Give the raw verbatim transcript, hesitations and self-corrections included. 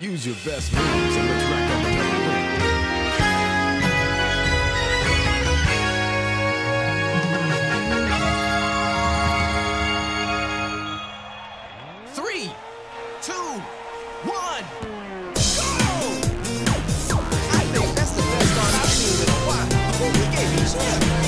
Use your best moves and let's rack up another win. Three, two, one, go! I think that's the best start I've seen in a while. We gave each other.